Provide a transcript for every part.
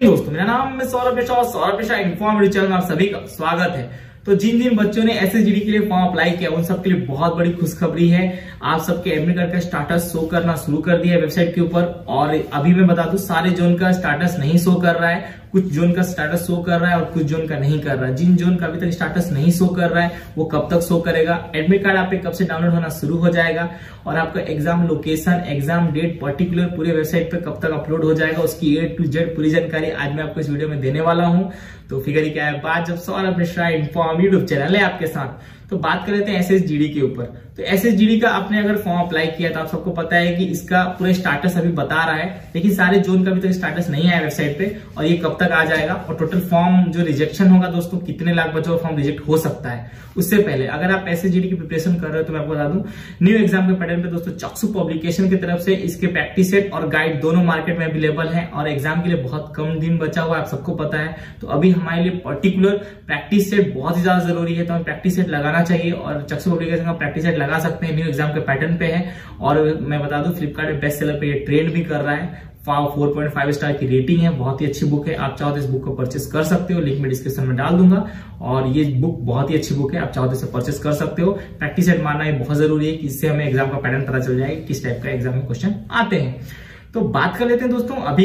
दोस्तों मेरा नाम है सौरभ मिश्रा। सौरभ मिश्रा इन्फॉर्मेटिव चैनल में आप सभी का स्वागत है। तो जिन जिन बच्चों ने एसएसजीडी के लिए फॉर्म अप्लाई किया उन सबके लिए बहुत बड़ी खुशखबरी है। आप सबके एडमिट कार्ड का स्टेटस शो करना शुरू कर दिया है वेबसाइट के ऊपर। और अभी मैं बता दूं सारे जोन का स्टेटस नहीं शो कर रहा है, कुछ जोन का स्टेटस शो कर रहा है और कुछ जोन का नहीं कर रहा है। जिन जोन का अभी तक स्टेटस नहीं शो कर रहा है वो कब तक शो करेगा, एडमिट कार्ड आप पे कब से डाउनलोड होना शुरू हो जाएगा और आपका exam location, exam date particular पूरे वेबसाइट पे कब तक अपलोड हो जाएगा, उसकी A to Z पूरी जानकारी आज मैं आपको इस वीडियो में देने वाला हूं। तो फिगर ही क्या है बात, जब Saurabh Mishra inform YouTube channel है आपके साथ। तो बात कर लेते हैं एसएसजीडी के ऊपर। तो एसएसजीडी का आपने अगर फॉर्म अप्लाई किया तो आप सबको पता है कि इसका पूरा स्टेटस अभी बता रहा है, लेकिन सारे जोन का अभी तक स्टेटस नहीं आया वेबसाइट पे और ये कब तक आ जाएगा और टोटल फॉर्म जो रिजेक्शन होगा दोस्तों कितने लाख बच्चों का फॉर्म रिजेक्ट हो सकता है। उससे पहले अगर आप एसएसजीडी की प्रिपरेशन कर रहे हो तो मैं आपको बता दूं न्यू एग्जाम के पैटर्न पे दोस्तों चक्षु पब्लिकेशन की तरफ से इसके प्रैक्टिस सेट और गाइड दोनों मार्केट में अवेलेबल है और एग्जाम के लिए बहुत कम दिन बचा हुआ है, आप सबको पता है। तो अभी हमारे लिए पर्टिकुलर प्रैक्टिस सेट बहुत ही ज्यादा जरूरी है, तो हमें प्रैक्टिस सेट लगाना चाहिए और चक्षु पब्लिकेशन का प्रैक्टिस सेट लगा सकते हैं। न्यू एग्जाम के पैटर्न पे है और मैं बता दूं फ्लिपकार्ट पे बेस्ट सेलर पे ये ट्रेंड भी कर रहा है। 4.5 स्टार की रेटिंग है, बहुत ही अच्छी बुक है। आप चाहो तो इस बुक को परचेस कर सकते हो, लिंक मैं डिस्क्रिप्शन में डाल दूंगा। और ये बुक बहुत ही अच्छी बुक है, आप चाहो तो इसे परचेस कर सकते हो। प्रैक्टिस सेट मानना ये बहुत जरूरी है कि इससे हमें एग्जाम का पैटर्न पता चल जाएगा किस टाइप का एग्जाम में क्वेश्चन आते हैं। तो बात कर लेते हैं दोस्तों अभी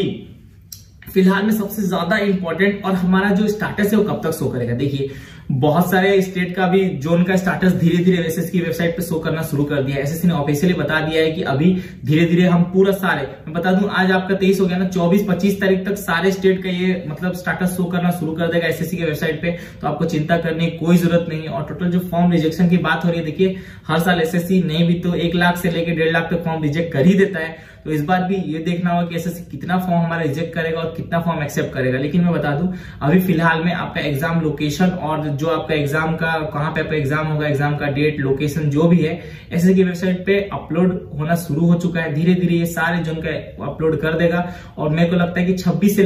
फिलहाल में सबसे ज्यादा इंपॉर्टेंट और हमारा जो स्टेटस है वो कब तक शो करेगा। देखिए बहुत सारे स्टेट का भी जोन का स्टेटस धीरे धीरे एसएससी की वेबसाइट पे शो करना शुरू कर दिया है। एसएससी ने ऑफिशियली बता दिया है कि अभी धीरे धीरे हम पूरा सारे, मैं बता दूं आज आपका 23 हो गया ना, 24-25 तारीख तक सारे स्टेट का ये मतलब स्टेटस शो करना शुरू कर देगा एसएससी के वेबसाइट पे। तो आपको चिंता करने की कोई जरूरत नहीं है। और टोटल जो फॉर्म रिजेक्शन की बात हो रही है, देखिए हर साल एसएससी नहीं भी तो 1 लाख से लेकर 1.5 लाख तक फॉर्म रिजेक्ट कर ही देता है। तो इस बार भी ये देखना होगा कि एसएससी कितना फॉर्म हमारा रिजेक्ट करेगा और कितना फॉर्म एक्सेप्ट करेगा। लेकिन मैं बता दूं अभी फिलहाल में आपका एग्जाम लोकेशन और जो आपका एग्जाम का कहां पे आपका एग्जाम होगा, एग्जाम का डेट, लोकेशन जो भी है एसएससी की वेबसाइट पे अपलोड होना शुरू हो चुका है। धीरे धीरे ये सारे जोन का अपलोड कर देगा और मेरे को लगता है कि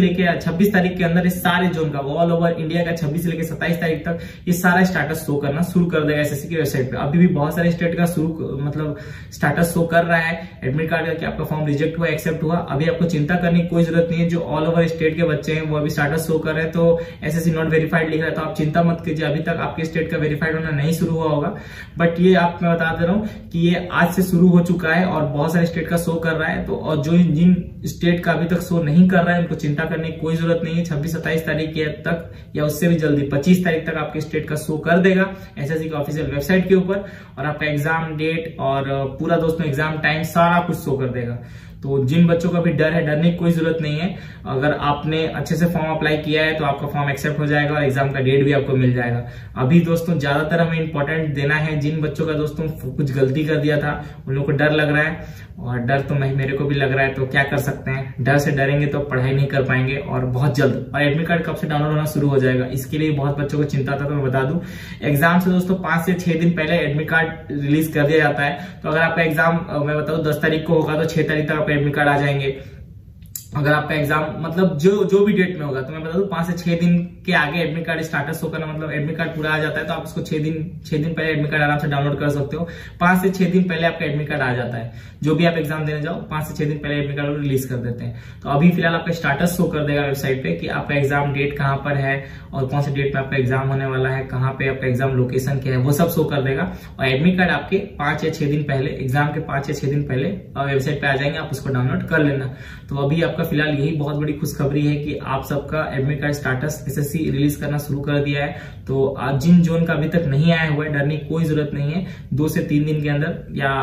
26 तारीख के अंदर इस सारे जोन का ऑल ओवर इंडिया का 26 से लेकर 27 तारीख तक ये सारा स्टेटस शो करना शुरू कर देगा एसएससी की वेबसाइट पे। अभी भी बहुत सारे स्टेट का मतलब स्टेटस शो कर रहा है एडमिट कार्ड का कि आपका फॉर्म रिजेक्ट हुआ, एक्सेप्ट हुआ। अभी आपको चिंता करने की कोई जरूरत नहीं है। जो ऑल ओवर स्टेट के बच्चे हैं वो अभी स्टेटस शो कर रहे हैं, तो एसएससी नॉट वेरीफाइड लिख रहा है, तो आप चिंता मत कीजिए। अभी तक आपके स्टेट का वेरीफाइड होना नहीं शुरू हुआ होगा, बट ये आप मैं बता दे रहा हूं कि ये आज से शुरू हो चुका है और बहुत सारे स्टेट का शो कर रहा है। तो और जो जिन स्टेट का अभी तक शो नहीं कर रहा है उनको चिंता करने की कोई जरूरत नहीं है। 26-27 तारीख तक या उससे भी जल्दी 25 तारीख तक आपके स्टेट का शो कर देगा एसएससी की ऑफिशियल वेबसाइट के ऊपर और आपका एग्जाम डेट और पूरा दोस्तों एग्जाम टाइम सारा कुछ शो कर देगा। तो जिन बच्चों का भी डर है, डरने की कोई जरूरत नहीं है। अगर आपने अच्छे से फॉर्म अप्लाई किया है तो आपका फॉर्म एक्सेप्ट हो जाएगा और एग्जाम का डेट भी आपको मिल जाएगा। अभी दोस्तों ज्यादातर हमें इंपॉर्टेंट देना है जिन बच्चों का दोस्तों कुछ गलती कर दिया था, उन लोगों को डर लग रहा है और डर तो मेरे को भी लग रहा है। तो क्या कर सकते हैं, डर से डरेंगे तो पढ़ाई नहीं कर पाएंगे और बहुत जल्द। और एडमिट कार्ड कब से डाउनलोड होना शुरू हो जाएगा इसके लिए बहुत बच्चों को चिंता था। तो मैं बता दूं एग्जाम से दोस्तों 5 से 6 दिन पहले एडमिट कार्ड रिलीज कर दिया जाता है। तो अगर आपका एग्जाम मैं बता दूं 10 तारीख को होगा तो 6 तारीख तक आपका एडमिट कार्ड आ जाएंगे। अगर आपका एग्जाम मतलब जो भी डेट में होगा तो मैं बता दूं 5 से 6 दिन के आगे एडमिट कार्ड स्टेटस शो करना, मतलब एडमिट कार्ड पूरा आ जाता है तो आप उसको 6 दिन पहले एडमिट कार्ड आराम से डाउनलोड कर सकते हो। 5 से 6 दिन पहले आपका एडमिट कार्ड आ जाता है। जो भी आप एग्जाम देने जाओ 5 से 6 दिन पहले एडमिट कार्ड रिलीज कर देते हैं। तो अभी फिलहाल आपका स्टेटस शो कर देगा वेबसाइट पे कि आपका एग्जाम डेट कहां पर है और कौन से डेट पे आपका एग्जाम होने वाला है, कहां पे आपका एग्जाम लोकेशन क्या है, वो सब शो कर देगा। और एडमिट कार्ड आपके 5 या 6 दिन पहले, एग्जाम के 5 या 6 दिन पहले वेबसाइट पे आ जाएंगे, आप उसको डाउनलोड कर लेना। तो अभी आपका फिलहाल यही बहुत बड़ी खुशखबरी है कि आप सबका admit card status SSC release करना शुरू कर दिया है। तो आप जिन जोन का अभी तक नहीं आया हुआ है डरने की कोई जरूरत नहीं है। 2 से 3 दिन के अंदर या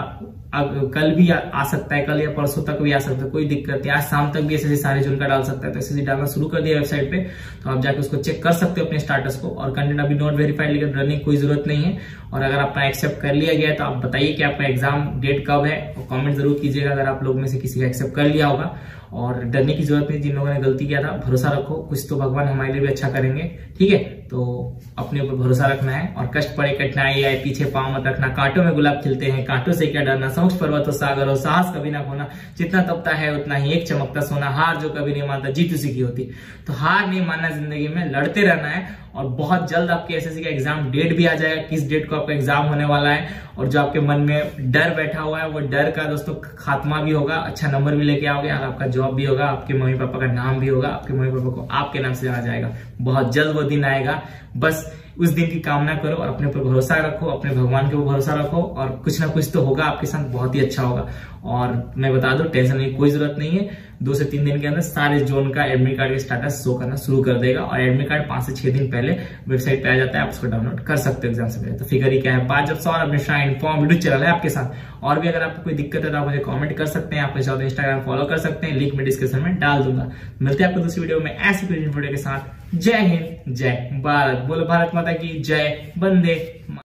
कल भी आ सकता है, कल या परसों तक भी आ सकता है, कोई दिक्कत नहीं। आज शाम तक भी एसएससी सारे जोन का डाल सकता है। तो एसएससी डालना शुरू कर दिया वेबसाइट पे, तो आप जाके उसको चेक कर सकते हो अपने स्टेटस को। और कंटेंट अभी नॉट वेरीफाइड लेकर डरने की कोई जरूरत नहीं है। और अगर आपका एक्सेप्ट कर लिया गया है तो आप बताइए कि आपका एग्जाम डेट कब है और कमेंट जरूर कीजिएगा अगर आप लोग में से किसी का एक्सेप्ट कर लिया होगा। और डरने की जरूरत नहीं, जिन लोगों ने गलती किया था भरोसा रखो, कुछ तो भगवान हमारे लिए भी अच्छा करेंगे। ठीक है। तो अपने ऊपर भरोसा रखना है और कष्ट पड़े कठिनाई आए पीछे पांव मत रखना। कांटों में गुलाब खिलते हैं, कांटों से क्या डरना, समुद्र पर्वत हो सागर हो, साहस कभी ना खोना, जितना तपता है उतना ही एक चमकता सोना, हार जो कभी नहीं मानता जीत उसी की होती। तो हार नहीं मानना, जिंदगी में लड़ते रहना है। और बहुत जल्द आपके एसएससी का एग्जाम डेट भी आ जाएगा, किस डेट को आपका एग्जाम होने वाला है। और जो आपके मन में डर बैठा हुआ है वो डर का दोस्तों खात्मा भी होगा, अच्छा नंबर भी लेके आओगे और आपका जॉब भी होगा, आपके मम्मी पापा का नाम भी होगा, आपके मम्मी पापा को आपके नाम से जाना जाएगा। बहुत जल्द वो दिन आएगा, बस उस दिन की कामना करो और अपने ऊपर भरोसा रखो, अपने भगवान के ऊपर भरोसा रखो और कुछ ना कुछ तो होगा आपके साथ, बहुत ही अच्छा होगा। और मैं बता दूं, टेंशन लेने की कोई जरूरत नहीं है। 2 से 3 दिन के अंदर सारे जोन का एडमिट कार्ड का स्टेटस शो करना शुरू कर देगा और एडमिट कार्ड 5 से 6 दिन पहले वेबसाइट पे आ जाता है, आप उसको डाउनलोड कर सकते हो एग्जाम से पहले। तो फिगर ही क्या है, बात जब Saurabh Mishra inform video channel है आपके साथ। और भी अगर आपको कोई दिक्कत है तो आप मुझे कमेंट कर सकते हैं, आप मुझे चाहो तो इंस्टाग्राम फॉलो कर सकते हैं, लिंक मैं डिस्क्रिप्शन में डाल दूंगा। मिलते हैं आपको दूसरी वीडियो में ऐसी कोई वीडियो के साथ। जय हिंद, जय भारत, बोलो भारत माता की जय, वंदे।